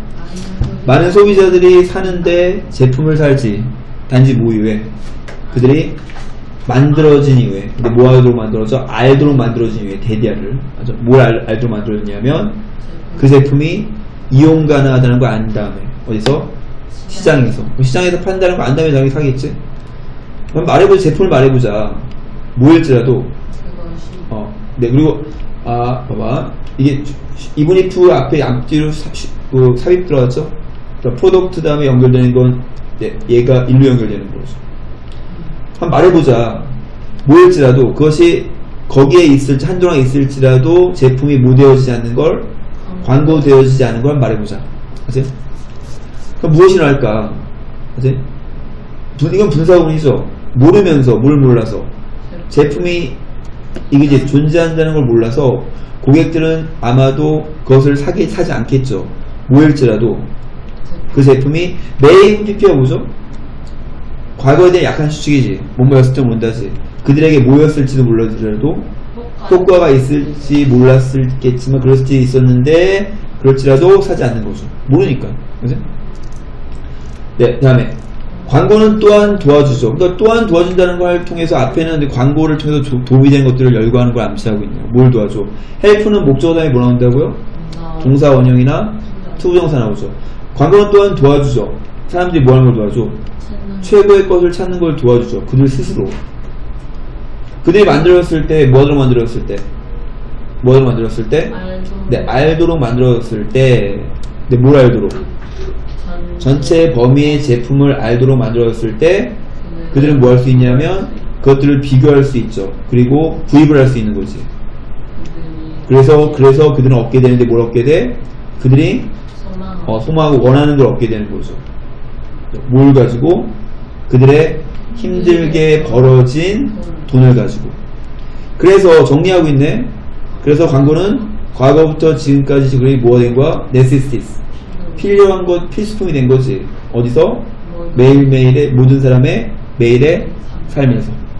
많은 소비자들이 사는데 제품을 살지. 단지 뭐 이후에? 그들이 만들어진 이후에. 근데 뭐 알도록 만들어져? 알도록 만들어진 이후에. 데디아를. 뭘 알도록 만들어졌냐면 그 제품이 이용 가능하다는 걸 안 다음에. 어디서? 시장에서. 시장에서 판다는 걸 안 다음에 당연히 사겠지. 그럼 말해보자. 제품을 말해보자. 뭐일지라도. 네, 그리고 봐봐. 이게 even if 앞에 앞뒤로 삽입 들어갔죠? 그러니까 프로덕트 다음에 연결되는 건 얘가 일로 연결되는 거죠. 한번 말해보자. 뭐일지라도 그것이 거기에 있을지 한동안 있을지라도 제품이 모되어지지 않는 걸, 광고되어지지 않는 걸 말해보자. 아세요? 그럼 무엇이라 할까? 아세요? 이건 분사구문이죠. 모르면서, 뭘 몰라서. 제품이 이게 이제 존재한다는 걸 몰라서 고객들은 아마도 그것을 사지 않겠죠. 뭐일지라도 그 제품이 매일 PP가 뭐죠? 과거에 대한 약한 추측이지. 뭐였을지 모른다지. 그들에게 뭐였을지도 몰라도 효과가 있을지 몰랐겠지만 그럴지 있었는데 그럴지라도 사지 않는 거죠. 모르니까. 그죠? 네, 다음에 광고는 또한 도와주죠. 그러니까 또한 도와준다는 걸 통해서 앞에는 광고를 통해서 도움이 되는 것들을 열거하는 걸 암시하고 있네요. 뭘 도와줘? 헬프는 목적어 다음에 뭐 나온다고요? 동사 원형이나 투부정사 나오죠. 광고는 또한 도와주죠. 사람들이 뭐 하는 걸 도와줘? 최고의 것을 찾는 걸 도와주죠. 그들 스스로. 그들이 만들었을 때, 뭐로 만들었을 때? 뭐로 만들었을 때? 네, 알도록 만들었을 때. 네, 뭘 알도록? 전체 범위의 제품을 알도록 만들었을 때 그들은 뭐 할 수 있냐면 그것들을 비교할 수 있죠. 그리고 구입을 할 수 있는 거지. 그래서 그들은 얻게 되는데 뭘 얻게 돼? 그들이 소망하고 원하는 걸 얻게 되는 거죠. 뭘 가지고? 그들의 힘들게 벌어진 돈을 가지고. 그래서 정리하고 있네. 그래서 광고는 과거부터 지금까지 지금 뭐가 된 거야? necessities. 필요한 것, 필수품이 된 거지. 어디서? 매일매일의 모든 사람의 매일의 삶에서.